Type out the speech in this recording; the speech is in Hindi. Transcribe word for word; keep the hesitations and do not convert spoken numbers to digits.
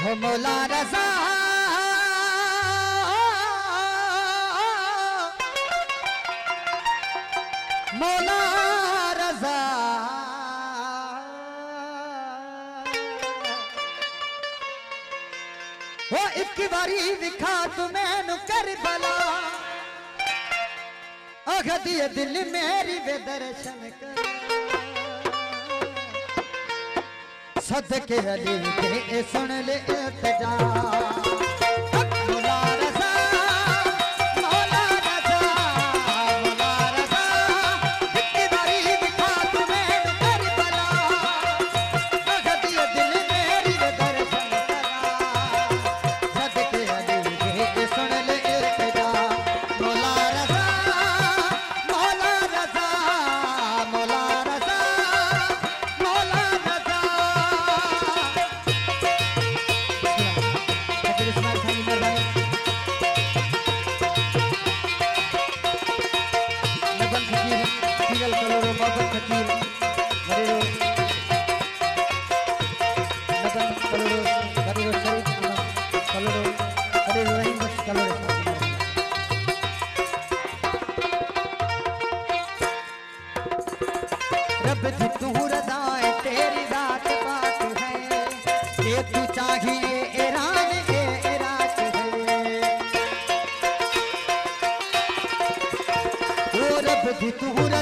हो मौला रज़ा मौला रज़ा वो एक बारी विखा तू मैनू कर भला अगदी दिल मेरी वे दर्शन कर सदके अली के सुन ले इल्तिजा मौला रज़ा मौला रज़ा मौला रज़ा एक बारी विखा तू मैनू कर भला अगदी दिल मेरी वे दर्शन करा सदके अली के सुन ले इल्तिजा मौला रज़ा मौला रज़ा मौला रज़ा मौला रज़ा लगन फकीर सीरियल कलोरो बाबा फकीर हरेरो लगन कलोरो हरेरो शरीफ कलोरो हरेरो रहीम बख्श कलोरो रब जी तू रज़ाए तेरी रात बात है ये तू चाहिए ईरान ए इराक है ओ रब जी तू